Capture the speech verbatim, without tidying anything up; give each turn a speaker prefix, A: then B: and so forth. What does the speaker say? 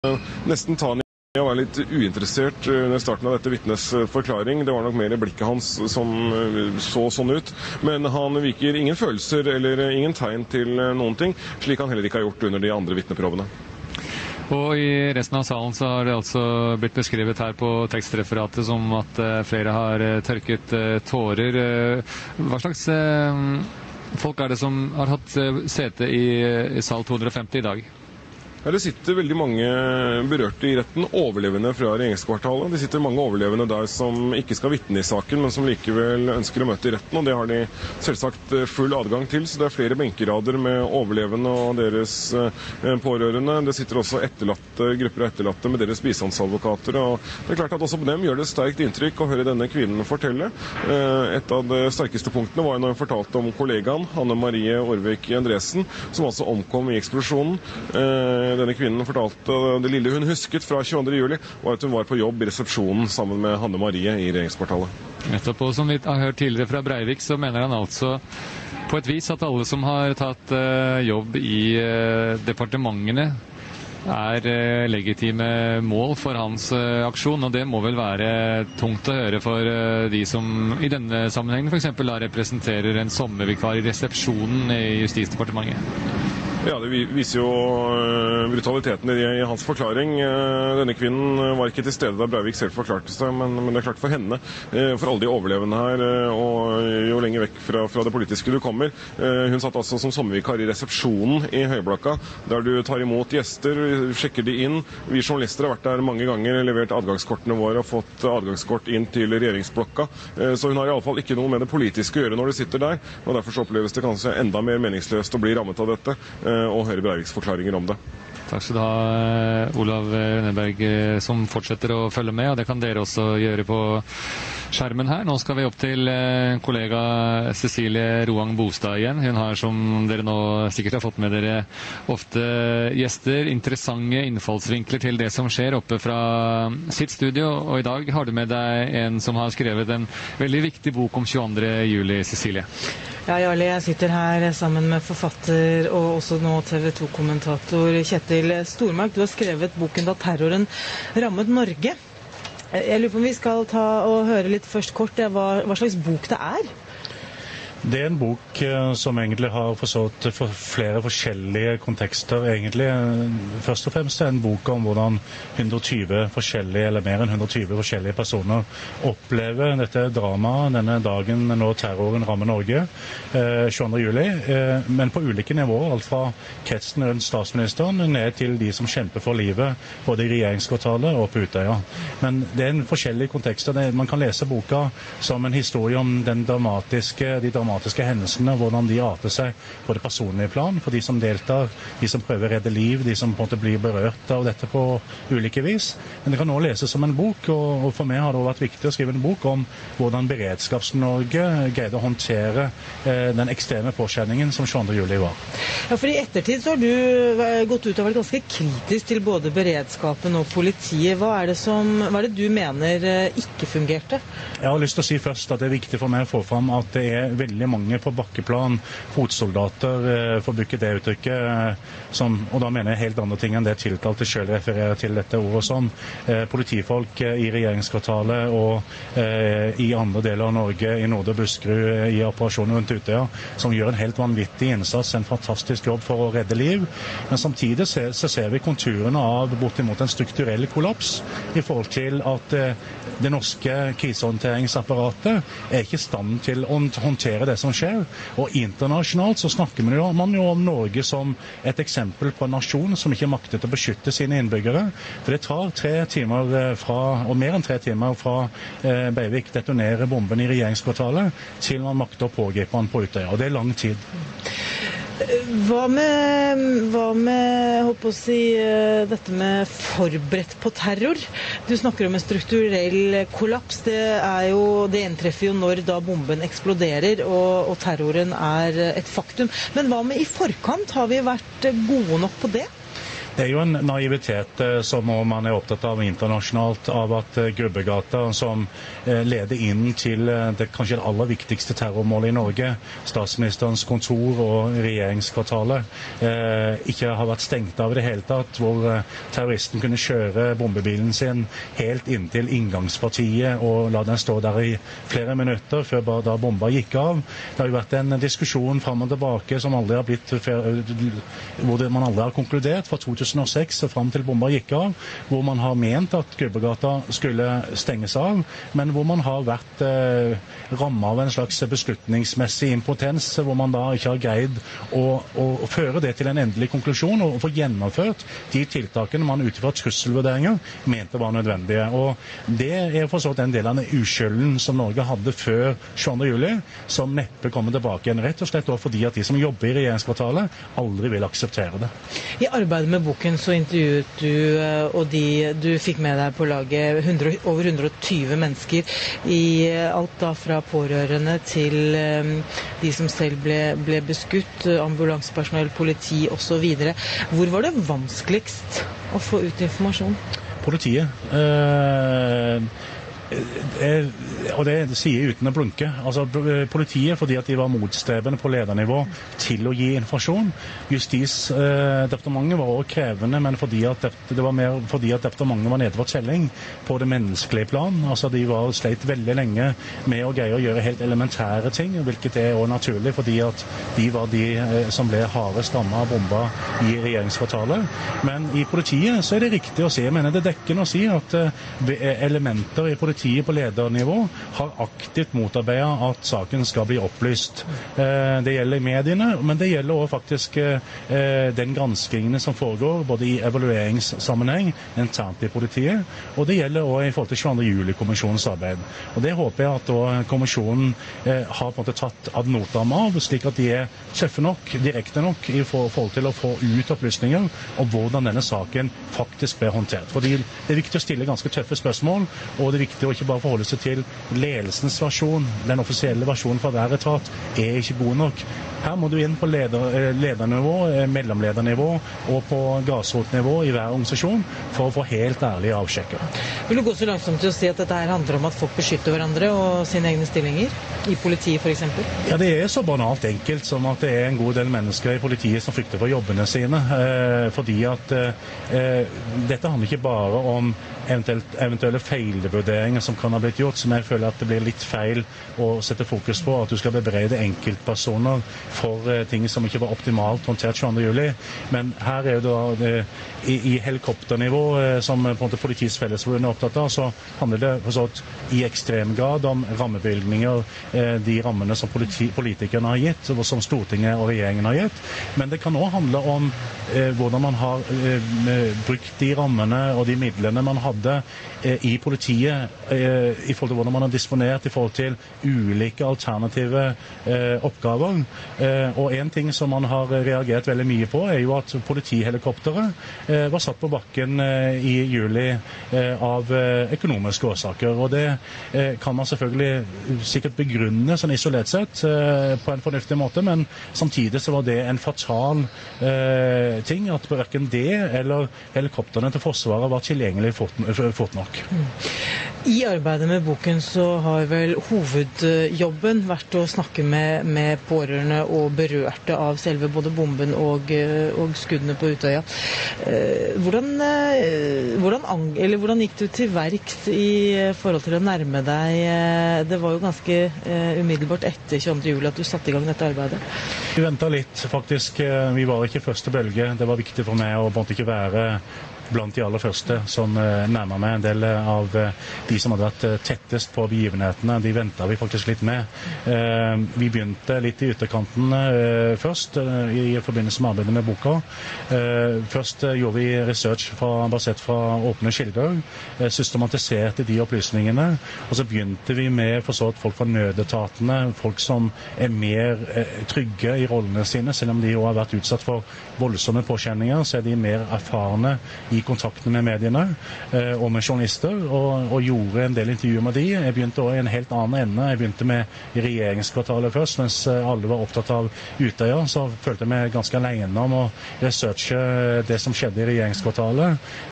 A: nesten ta han i å være litt uinteressert under starten av dette vitnes forklaring. Det var nok mer blikket hans som så sånn ut. Men han viker ingen følelser eller ingen tegn til noen ting, slik han heller ikke har gjort under de andre vitneprøvene.
B: Og i resten av salen så har det altså blitt beskrevet her på tekstreferatet som at flere har tørket tårer. Hva slags folk er det som har hatt sete i, i sal to hundre og femti i dag?
A: Ja, det sitter veldig mange berørte i retten, overlevende fra regjeringskvartalet. Det sitter mange overlevende der som ikke skal vitne i saken, men som likevel ønsker å møte i retten, og det har de selvsagt full adgang til. Så det er flere benkerader med overlevende og deres pårørende. Det sitter også etterlatte, grupper av etterlatte med deres bistandsadvokater. Og det er klart at også på dem gjør det sterkt inntrykk å høre denne kvinnen fortelle. Et av de sterkeste punktene var når hun fortalte om kollegaen, Hanne Marie Orvik Andresen, som altså omkom i eksplosjonen. Denne kvinnen fortalte det lille hun husket fra tjueandre juli, var at hun var på jobb i resepsjonen sammen med Hanne Marie i regjeringskvartalet.
B: Nettopp, og som vi har hørt tidligere fra Breivik, så mener han altså på et vis at alle som har tatt uh, jobb i uh, departementene er uh, legitime mål for hans uh, aksjon, og det må vel være tungt å høre for uh, de som i denne sammenhengen for eksempel da representerer en sommervikar i resepsjonen i Justisdepartementet.
A: Ja, det viser jo brutaliteten i hans forklaring. Denne kvinnen var ikke til stede da Breivik selv forklarte seg, men, men det er klart for henne, for alle de overlevende her, og jo lenger vekk fra, fra det politiske du kommer. Hun satt altså som sommervikar i resepsjonen i Høyblokka, der du tar imot gjester, sjekker de inn. Vi journalister har vært der mange ganger, levert adgangskortene våre og fått adgangskort inn til regjeringsblokka. Så hun har i alle fall ikke noe med det politiske å gjøre når du sitter der, og derfor så oppleves det kanskje enda mer meningsløst å bli rammet av dette og høre Breiviks forklaringer om det.
B: Takk skal du ha, Olav Rønneberg, som fortsetter å følge med, og det kan dere også gjøre på skjermen her. Nå skal vi opp til kollega Cecilie Roang Bostad igjen. Hun har, som dere nå sikkert har fått med dere, ofte gjester, interessante innfallsvinkler til det som skjer oppe fra sitt studio, og i dag har du med deg en som har skrevet en veldig viktig bok om tjueandre juli, Cecilie.
C: Ja, Jarle, jeg sitter her sammen med forfatter og også nå T V to-kommentator Kjetil Stormark. Du har skrevet boken Da terroren rammet Norge. Jeg lurer på om vi skal ta og høre litt først kort hva, hva slags bok det er.
D: Det er en bok som egentlig har forstått for flere forskjellige kontekster, egentlig. Først og fremst er det en bok om hvordan hundre og tjue forskjellige, eller mer enn hundre og tjue forskjellige personer opplever dette dramaet denne dagen når terroren rammer Norge, tjueandre juli, men på ulike nivåer, alt fra kretsen rundt statsministeren ned til de som kjemper for livet, både i regjeringskvartalet og på Utøya. Men det er en forskjellig kontekst. Man kan lese boka som en historie om den dramatiske, de dramatiske dramatiske hendelsene, hvordan de arter seg på det personlige plan, for de som deltar, de som prøver å redde liv, de som på en måte blir berørt av dette på ulike vis. Men det kan nå leses som en bok, og for meg har det vært viktig å skrive en bok om hvordan Beredskaps-Norge greide å håndtere eh, den ekstreme påkjenningen som tjueandre juli var.
C: Ja, for i ettertid så har du gått ut og vært ganske kritisk til både beredskapen og politiet. Hva er det, som, hva er det du mener ikke fungerte?
D: Jeg har lyst til å si først at det er viktig for meg å få fram at det er veldig mange på bakkeplan, fotsoldater, for å bruke det uttrykket, som, og da mener jeg helt andre ting enn det tiltalte selv refererer til dette ordet som, eh, politifolk i regjeringskvartalet og eh, i andre deler av Norge, i Nordre Buskerud, i operasjonen rundt Utøya, som gjør en helt vanvittig innsats, en fantastisk jobb for å redde liv. Men samtidig så, så ser vi konturene av bortimot en strukturell kollaps i forhold til at eh, det norske krisehåndteringsapparatet er ikke i stand til å håndtere det som skjer. Og internasjonalt så snakker man jo, man jo om Norge som et eksempel på en nasjon som ikke maktet å beskytte sine innbyggere. For det tar tre timer fra, og mer enn tre timer fra eh, Breivik detonerer bomben i regjeringskvartalet til man makter å pågripe han på Utøya. Og det er lang tid.
C: Hva med, hva med håper å si, dette med forberedt på terror? Du snakker om en strukturell kollaps. Det, er jo, det inntreffer jo når da bomben eksploderer og, og terroren er et faktum. Men hva med i forkant? Har vi vært gode nok på det?
D: Det er jo en naivitet som man er opptatt av internasjonalt, av at Grubbegata, som leder inn til det kanskje det aller viktigste terrormålet i Norge, statsministerens kontor og regjeringskvartalet, ikke har vært stengt av i det hele tatt, hvor terroristen kunne kjøre bombebilen sin helt inntil inngangspartiet og la den stå der i flere minutter før bare da bomba gikk av. Det har jo vært en diskusjon fram og tilbake som aldri har blitt, hvor man aldri har konkludert fra to tusen og seks og frem til bomba gikk av, hvor man har ment at Grubbegata skulle stenges av, men hvor man har vært eh, rammet av en slags beslutningsmessig impotens, hvor man da ikke har greid å, å føre det til en endelig konklusjon og få gjennomført de tiltakene man ut fra trusselvurderinger mente var nødvendige. Og det er for så vidt en del av den uskylden som Norge hadde før tjueandre juli, som neppe kommer tilbake igjen, rett og slett også fordi at de som jobber i regjeringskvartalet aldri vil akseptere det.
C: I arbeidet med boken så intervjuet du, og de du fikk med deg på laget, hundre, over hundre og tyve mennesker, i alt da fra pårørende til de som selv ble, ble beskutt, ambulansepersonell, politi og så videre. Hvor var det vanskeligst å få ut informasjon?
D: Politiet. Eh, eh, og det sier jeg uten å blunke. Altså, politiet, fordi at de var motstrebende på ledernivå til å gi informasjon. Justisdepartementet var også krevende, men fordi at det, det var mer fordi at departementet var nede for telling på det menneskelige plan. Altså, de var sleit veldig lenge med å greie å gjøre helt elementære ting, hvilket er også naturlig, fordi at de var de som ble hardest rammet av bomba i regjeringskvartalet. Men i politiet så er det riktig å si, jeg mener det er dekkende å si at elementer i politiet på ledernivå har aktivt motarbeidet at saken skal bli opplyst. Det gjelder i mediene, men det gjelder også faktisk den granskingene som foregår, både i evalueringssammenheng, internt i politiet, og det gjelder også i forhold til tjueandre juli-kommisjonens arbeid. Og det håper jeg at også kommisjonen har på en måte tatt ad notam av, slik at de er tøffe nok, direkte nok i forhold til å få ut opplysninger om hvordan denne saken faktisk ble håndtert. Fordi det er viktig å stille ganske tøffe spørsmål, og det er viktig å ikke bare forholde seg til ledelsens versjon. Den offisielle versjonen fra hver etat er ikke god nok. Her må du inn på leder, ledernivå, mellomledernivå og på grasrotnivå i hver organisasjon for å få helt ærlige avsjekker.
C: Vil du gå så langsomt til å si at dette her handler om at folk beskytter hverandre og sine egne stillinger? I politiet for eksempel? Ja,
D: det er så banalt enkelt som at det er en god del mennesker i politiet som frykter for jobbene sine. Eh, fordi at eh, dette handler ikke bare om eventuelle feilvurderinger som kan ha blitt gjort, som jeg føler at det blir litt feil å sette fokus på, at du skal bebreide enkeltpersoner for uh, ting som ikke var optimalt håndtert tjueandre juli. Men her er jo da uh, i, i helikopternivå, uh, som på en måte Politiets Fellesforbund er opptatt av, så handler det for så vidt i ekstrem grad om rammebevilgninger, uh, de rammene som politi politikerne har gitt, og som Stortinget og regjeringen har gitt. Men det kan også handle om uh, hvordan man har uh, brukt de rammene og de midlene man hadde i politiet, i forhold til hvordan man har disponert i forhold til ulike alternative oppgaver. Og en ting som man har reagert veldig mye på, er jo at politihelikopteret var satt på bakken i juli av økonomiske årsaker. Og det kan man selvfølgelig sikkert begrunne sånn isolert sett på en fornuftig måte, men samtidig så var det en fatal ting at hverken det eller helikopterne til Forsvaret var tilgjengelig fort fort nok.
C: I arbeidet med boken så har vel hovedjobben vært å snakke med, med pårørende og berørte av selve både bomben og, og skuddene på Utøya. Hvordan, hvordan, eller hvordan gikk du til verks i forhold til å nærme deg? Det var jo ganske umiddelbart etter tjueandre juli at du satte i gang dette arbeidet.
D: Vi ventet litt, faktisk. Vi var ikke første bølge. Det var viktig for meg å på en måte ikke være blant de aller første som uh, nærmer meg. En del av uh, de som hadde vært uh, tettest på begivenhetene, de ventet vi faktisk litt med. Uh, vi begynte litt i ytterkanten uh, først, uh, i forbindelse med arbeidet med boka. Uh, først uh, gjorde vi research fra, basert fra åpne kilder, uh, systematiserte de opplysningene, og så begynte vi med for så vidt folk fra nødetatene, folk som er mer uh, trygge i rollene sine, selv om de jo har vært utsatt for voldsomme påkjenninger, så er de mer erfarne i i kontakten med mediene eh, og med journalister, og, og gjorde en del intervjuer med de. Jeg begynte også i en helt annen ende. Jeg begynte med i regjeringskvartalet først, mens alle var opptatt av Utøya, så følte jeg meg ganske alene om å researche det som skjedde i regjeringskvartalet.